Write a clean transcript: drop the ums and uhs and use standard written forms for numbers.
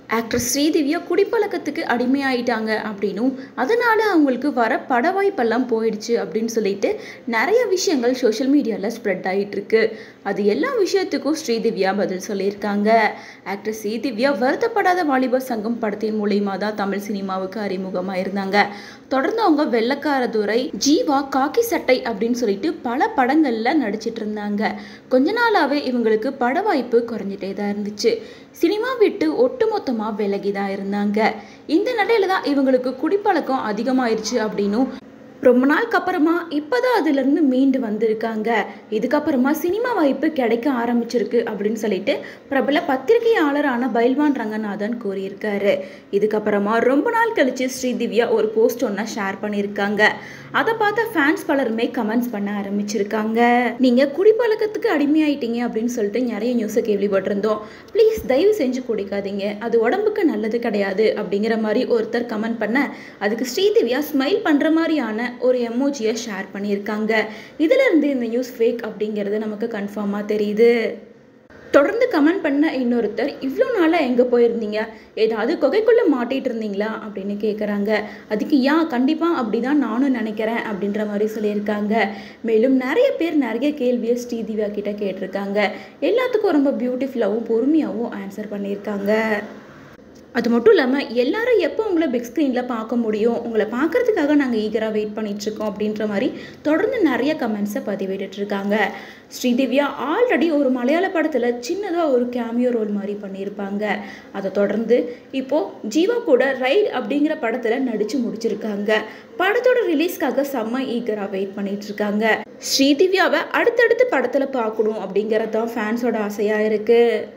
Actress Sri Divya குடிப்பழக்கத்துக்கு அடிமையாயிட்டாங்க அப்படின்னும் அதனால அவங்களுக்கு வர பட வாய்ப்பெல்லாம் போயிடுச்சு அப்படின்னு சொல்லிட்டு நிறைய விஷயங்கள் சோஷியல் மீடியாவில் ஸ்ப்ரெட் ஆகிட்டு இருக்கு. அது எல்லா விஷயத்துக்கும் ஸ்ரீதிவ்யா பதில் சொல்லியிருக்காங்க. ஆக்ட்ரஸ் ஸ்ரீதிவ்யா வருத்தப்படாத வாலிபர் சங்கம் படத்தின் மூலியமா தான் தமிழ் சினிமாவுக்கு அறிமுகமாக இருந்தாங்க. தொடர்ந்து அவங்க வெள்ளக்காரதுரை, ஜீவா, காக்கி சட்டை அப்படின்னு சொல்லிட்டு பல படங்கள்ல நடிச்சிட்டு இருந்தாங்க. கொஞ்ச நாளாவே இவங்களுக்கு பட வாய்ப்பு குறைஞ்சிட்டே தான் இருந்துச்சு. சினிமா விட்டு ஒட்டுமொத்தமா விலகிதான் இருந்தாங்க. இந்த நிலையில தான் இவங்களுக்கு குடிப்பழக்கம் அதிகமாயிருச்சு அப்படின்னும் ரொம்ப நாளுக்கு அப்புறமா இப்போதான் அதுலேருந்து மீண்டு வந்திருக்காங்க. இதுக்கப்புறமா சினிமா வாய்ப்பு கிடைக்க ஆரம்பிச்சிருக்கு அப்படின்னு சொல்லிட்டு பிரபல பத்திரிகையாளரான பைல்வான் ரங்கநாதன் கூறியிருக்காரு. இதுக்கப்புறமா ரொம்ப நாள் கழிச்சு ஸ்ரீதிவ்யா ஒரு போஸ்ட் ஒன்றை ஷேர் பண்ணியிருக்காங்க. அதை பார்த்த ஃபேன்ஸ் பலருமே கமெண்ட்ஸ் பண்ண ஆரம்பிச்சிருக்காங்க. நீங்கள் குடிப்பழக்கத்துக்கு அடிமையாயிட்டீங்க அப்படின்னு சொல்லிட்டு நிறைய நியூஸை கேள்விப்பட்டிருந்தோம். ப்ளீஸ் தயவு செஞ்சு குடிக்காதீங்க, அது உடம்புக்கு நல்லது கிடையாது அப்படிங்கிற மாதிரி ஒருத்தர் கமெண்ட் பண்ண, அதுக்கு ஸ்ரீதிவ்யா ஸ்மைல் பண்ணுற மாதிரியான ஒரு எமோஜியை ஷேர் பண்ணியிருக்காங்க. இதிலிருந்து இந்த நியூஸ் ஃபேக் அப்படிங்கிறது நமக்கு கன்ஃபார்மாக தெரியுது. தொடர்ந்து கமெண்ட் பண்ண இன்னொருத்தர், இவ்வளோ நாளாக எங்கே போயிருந்தீங்க, ஏதாவது குகைக்குள்ளே மாட்டிகிட்டு இருந்தீங்களா அப்படின்னு கேட்குறாங்க. அதுக்கு கண்டிப்பாக அப்படி தான் நானும் நினைக்கிறேன் அப்படின்ற மாதிரி சொல்லியிருக்காங்க. மேலும் நிறைய பேர் நிறைய கேள்வியை ஸ்ரீதிவ்யா கிட்ட கேட்டிருக்காங்க. எல்லாத்துக்கும் ரொம்ப பியூட்டிஃபுல்லாகவும் பொறுமையாகவும் ஆன்சர் பண்ணியிருக்காங்க. அது மட்டும் இல்லாமல் எல்லாரும் எப்போ உங்களை பிக் ஸ்க்ரீனில் பார்க்க முடியும், உங்களை பார்க்குறதுக்காக நாங்கள் ஈகராக வெயிட் பண்ணிகிட்ருக்கோம் அப்படின்ற மாதிரி தொடர்ந்து நிறைய கமெண்ட்ஸை பதிவிட்டுருக்காங்க. ஸ்ரீதிவ்யா ஆல்ரெடி ஒரு மலையாள படத்தில் சின்னதாக ஒரு கேமியோ ரோல் மாதிரி பண்ணியிருப்பாங்க. அதை தொடர்ந்து இப்போது ஜீவா கூட ரைட் அப்படிங்கிற படத்தில் நடித்து முடிச்சிருக்காங்க. படத்தோட ரிலீஸ்க்காக செம்ம ஈகராக வெயிட் பண்ணிகிட்ருக்காங்க. ஸ்ரீதிவ்யாவை அடுத்தடுத்து படத்தில் பார்க்கணும் அப்படிங்கிறது தான் ஃபேன்ஸோட ஆசையாக இருக்குது.